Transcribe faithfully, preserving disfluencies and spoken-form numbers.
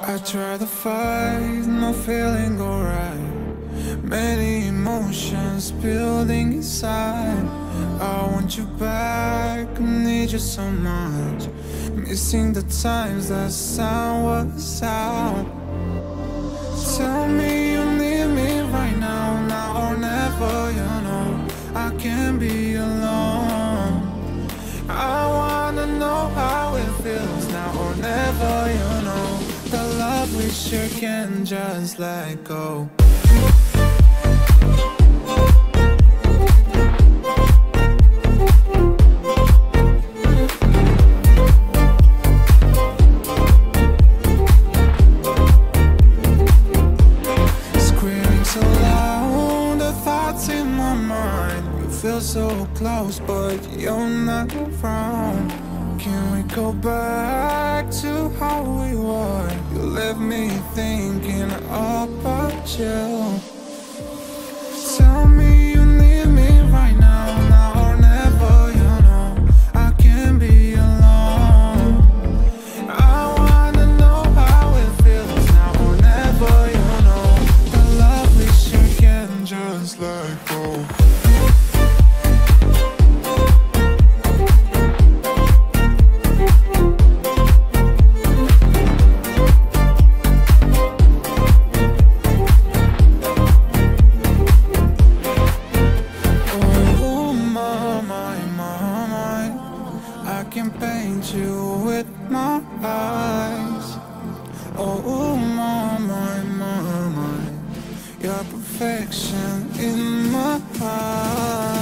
I try to fight, no feeling alright. Many emotions building inside. I want you back, I need you so much. Missing the times that sun was out. Tell me you need me right now, now or never, you know I can't be alone. I wanna know how it feels now or never, you know. The love we share can't just let go. Screaming so loud, the thoughts in my mind. You feel so close, but you're not around. Can we go back to how we were? You left me thinking about you. Tell me you need me right now, now or never, you know I can't be alone. I wanna know how it feels now or never, you know. The love we share can't just let go. I can paint you with my eyes. Oh, my, my, my, my. Your perfection in my eyes.